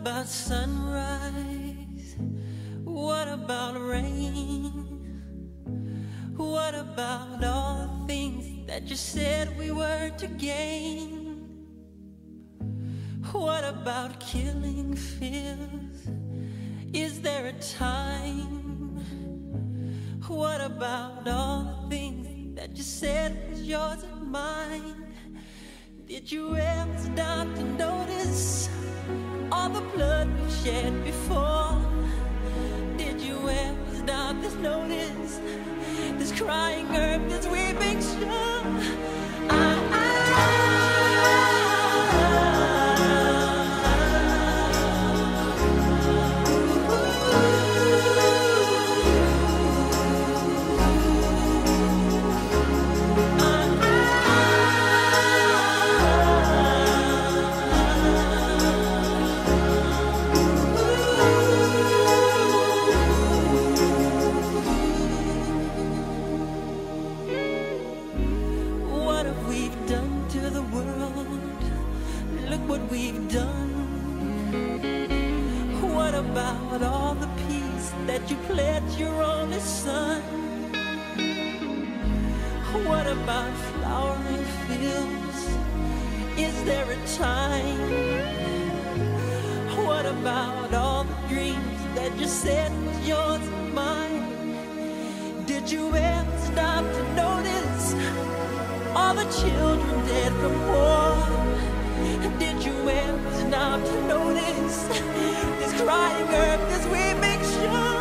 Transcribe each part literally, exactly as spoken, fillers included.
about sunrise? What about rain? What about all the things that you said we were to gain? What about killing fears? Is there a time? What about all the things that you said was yours and mine? Did you ever stop to notice all the blood we've shed before? Did you ever stop to notice this crying earth, this weeping shore? I, I about all the peace that you pledged your only son? What about flowering fields? Is there a time? What about all the dreams that you said was yours and mine? Did you ever stop to notice all the children dead from war? Did you ever stop to notice this crying earth as we make sure?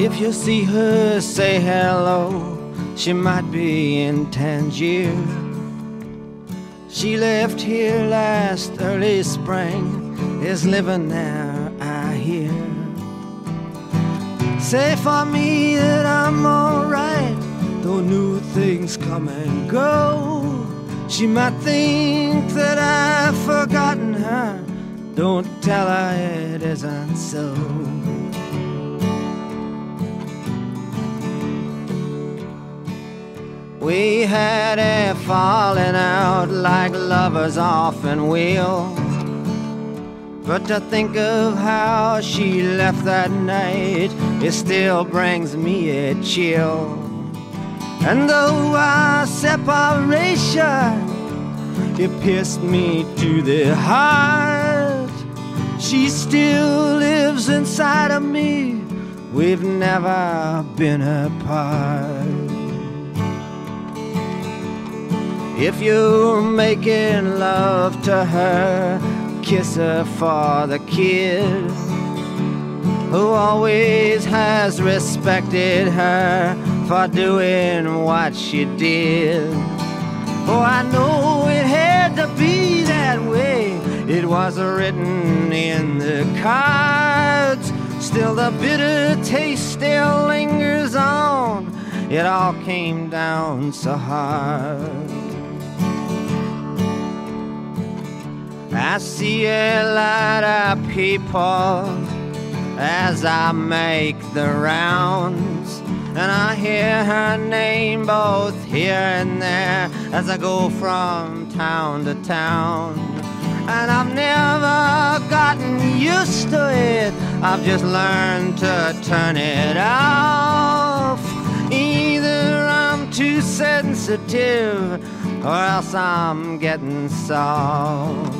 If you see her, say hello. She might be in Tangier. She left here last early spring, is living there, I hear. Say for me that I'm alright, though new things come and go. She might think that I've forgotten her. Don't tell her it isn't so. We had a falling out like lovers often will. But to think of how she left that night, it still brings me a chill. And though our separation, it pierced me to the heart, she still lives inside of me. We've never been apart. If you're making love to her, kiss her for the kid who always has respected her for doing what she did. Oh, I know it had to be that way. It was written in the cards. Still the bitter taste still lingers on. It all came down so hard. I see a lot of people as I make the rounds, and I hear her name both here and there as I go from town to town. And I've never gotten used to it, I've just learned to turn it off. Either I'm too sensitive or else I'm getting soft.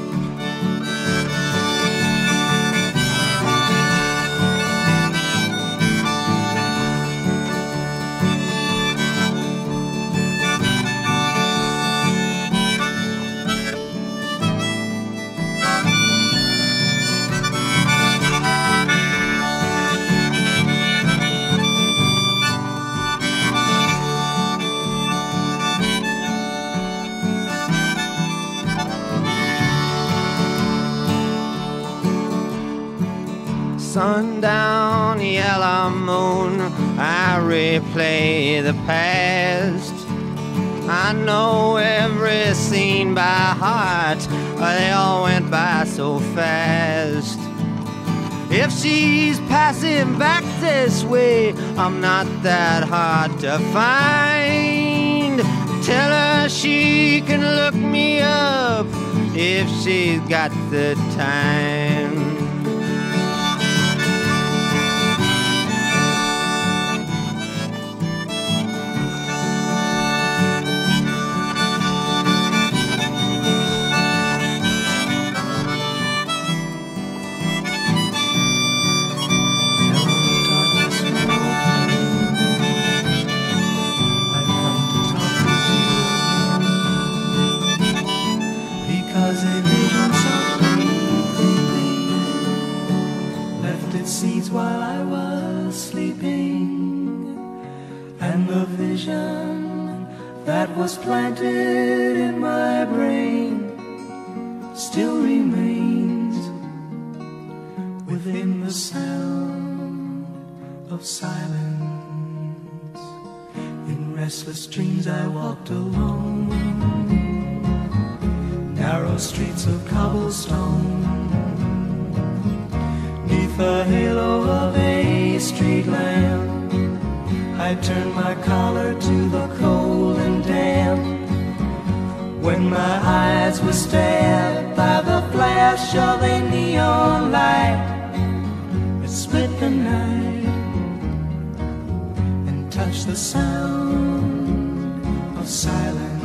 Sundown, yellow moon, I replay the past. I know every scene by heart, they all went by so fast. If she's passing back this way, I'm not that hard to find. Tell her she can look me up if she's got the time. While I was sleeping, and the vision that was planted in my brain still remains within the sound of silence. In restless dreams I walked alone, narrow streets of cobblestone, the halo of a street lamp. I turned my collar to the cold and damp. When my eyes were stabbed by the flash of a neon light, it split the night and touched the sound of silence.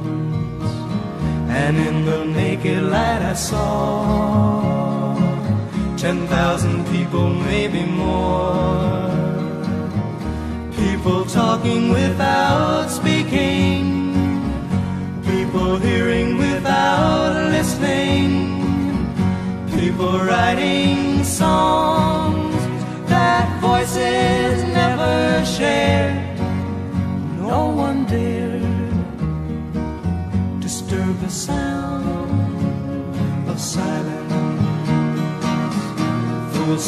And in the naked light I saw ten thousand people, maybe more. People talking without speaking, people hearing without listening, people writing songs that voices never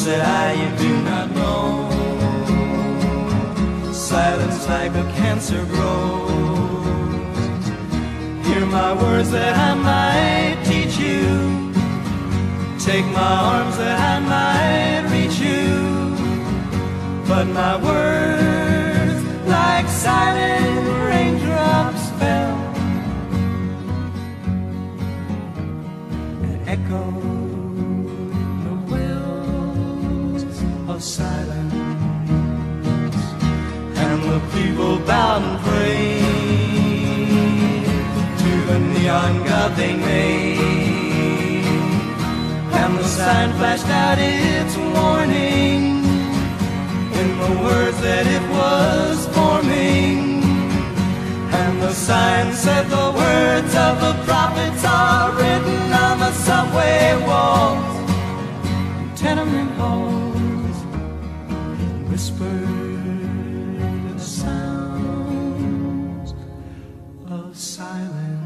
said I, you do not know. Silence like a cancer grows. Hear my words that I might teach you. Take my arms that I might reach you. But my words, like silent raindrops, fell and echoed the wells of silence. And the people bowed and prayed to the neon god they made. And the sign flashed out its warning in the words that it was forming. And the sign said the words of the prophets are written on the subway walls, tenement halls, whispered sounds of silence.